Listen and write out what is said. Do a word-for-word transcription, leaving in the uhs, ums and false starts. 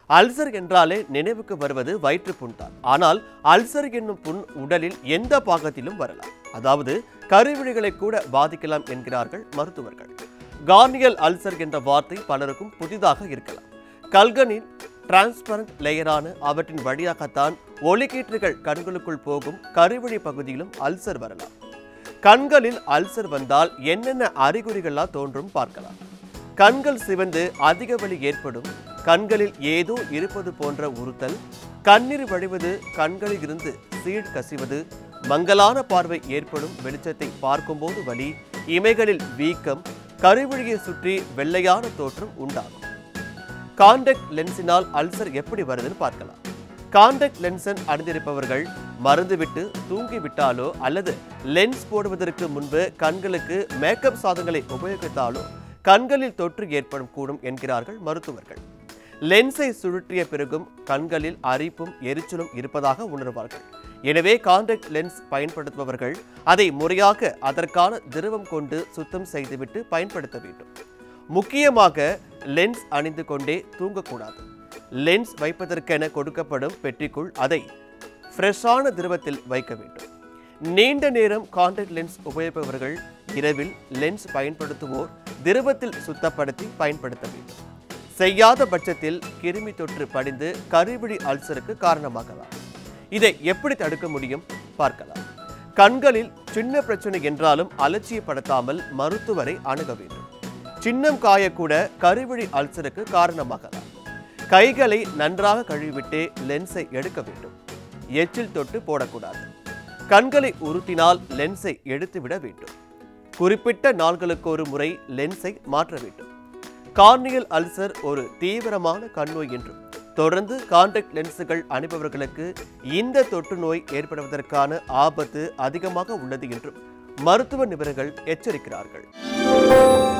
Ulcer என்றாலே நினைவுக்கு வருவது வயிற்றுப்புண் தான். ஆனால் அல்சர் என்னும் புண் உடலில் எந்த பாகத்திலும் வரலாம். அதாவது கருவிழிகளை கூட பாதிக்கலாம் என்கிறார்கள் மருத்துவர்கள். கார்னியல் அல்சர் என்ற வார்த்தை பலருக்கும் புதிதாக இருக்கலாம். கல்கனின் டிரான்ஸ்பரண்ட் லேயரான அவற்றின் வழியாகத்தான் ஒளிக்கீற்றுகள் கண்களுக்குள் போகும் கருவிழி பகுதியிலும் அல்சர் வரலாம். கண்களில் அல்சர் வந்தால் என்னென்ன அறிகுறிகளாக தோன்றும் பார்க்கலாம். கண்கள் சிவந்து அதிக வலி ஏற்படும், கண்களில் ஏதோ இருப்பது போன்ற உறுத்தல், கண்ணீர் வழிவது, கண்களில் இருந்து சீழ் கசிவது, மங்கலான பார்வை ஏற்படும், வெளிச்சத்தை பார்க்கும்போது வலி, இமைகளில் வீக்கம், கருவிழியை சுற்றி வெள்ளையான தோற்றம் உண்டாகும். கான்டாக்ட் லென்ஸினால் அல்சர் எப்படி வருதுன்னு பார்க்கலாம். கான்டாக்ட் லென்ஸன் அணிந்திருப்பவர்கள் மறந்துவிட்டு தூங்கிவிட்டாலோ அல்லது லென்ஸ் போடுவதற்கு முன்பு கண்களுக்கு மேக்கப் சாதனங்களை உபயோகித்தாலோ கண்களில் தொற்று ஏற்படும் கூடும் என்கிறார்கள் மருத்துவர்கள். லென்ஸை சுழற்றிய பிறகும் கண்களில் அரிப்பும் எரிச்சலும் இருப்பதாக உணர்வார்கள். எனவே கான்டாக்ட் லென்ஸ் பயன்படுத்துபவர்கள் அதை முறையாக அதற்கான திரவம் கொண்டு சுத்தம் செய்துவிட்டு பயன்படுத்த வேண்டும். முக்கியமாக லென்ஸ் அணிந்து கொண்டே தூங்கக்கூடாது. லென்ஸ் வைப்பதற்கென கொடுக்கப்படும் பெட்டிக்குள் அதை ஃப்ரெஷ்ஷான திரவத்தில் வைக்க வேண்டும். நீண்ட நேரம் கான்டாக்ட் லென்ஸ் உபயோகிப்பவர்கள் இரவில் லென்ஸ் பயன்படுத்துவோர் திரவத்தில் சுத்தப்படுத்தி பயன்படுத்த வேண்டும். செய்யாத பட்சத்தில் கிருமி தொற்று படிந்து கருவிழி அல்சருக்கு காரணமாகலாம். இதை எப்படி தடுக்க முடியும் பார்க்கலாம். கண்களில் சின்ன பிரச்சனை என்றாலும் அலட்சியப்படுத்தாமல் மருத்துவரை அணுக வேண்டும். சின்னம் காயக்கூட கருவிழி அல்சருக்கு காரணமாகலாம். கைகளை நன்றாக கழுவிவிட்டு லென்ஸை எடுக்க வேண்டும். எச்சில் தொட்டு போடக்கூடாது. கண்களை உறுத்தினால் லென்ஸை எடுத்துவிட வேண்டும். குறிப்பிட்ட நாள்களுக்கு ஒரு முறை லென்ஸை மாற்ற வேண்டும். கார்னியல் அல்சர் ஒரு தீவிரமான கண்ணோய் என்றும் தொடர்ந்து கான்டாக்ட் லென்ஸுகள் அணிபவர்களுக்கு இந்த தொற்று நோய் ஏற்படுவதற்கான ஆபத்து அதிகமாக உள்ளது என்றும் மருத்துவ நிபுணர்கள் எச்சரிக்கிறார்கள்.